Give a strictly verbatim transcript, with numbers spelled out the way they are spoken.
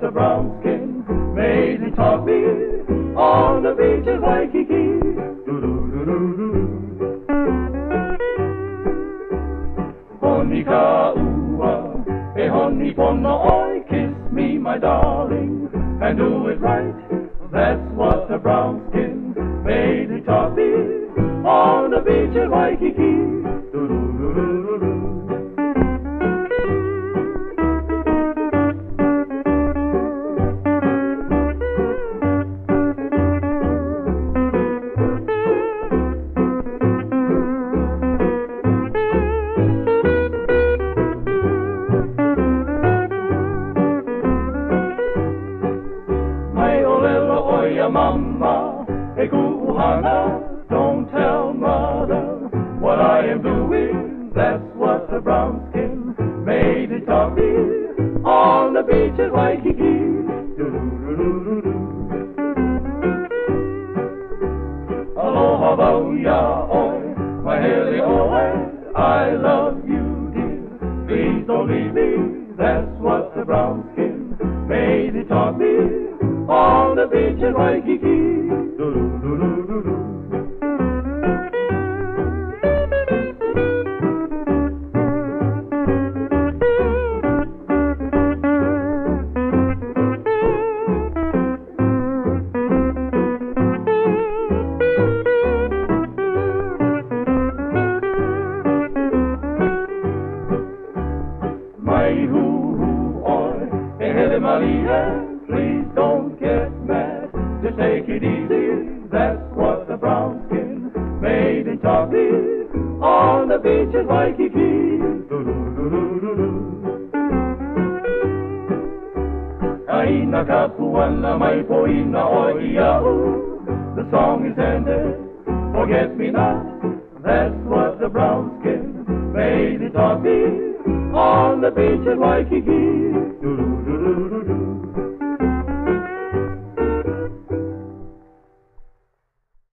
the brown skin made me taught me on the beach of Waikiki. Honi ka ua, e honi pono oi, kiss me, my darling, and do it right. That's what the brown skin made me taught me on the beach of Waikiki. Mama, e kuhana, don't tell mother what I am doing. That's what the brown skin made it taught me on the beach at Waikiki. Aloha bauia oi, my heli oi, I love you dear, please don't leave me. That's what the brown skin made it taught me on the beach at Waikiki. Mai hu hu oi, e hele malia, please don't get mad, just take it easy. That's what the brown skin made it taught me on the beach at Waikiki. Aina ka puana mai poina o iau, the song is ended, forget me not. That's what the brown skin made it taught me on the beach at Waikiki.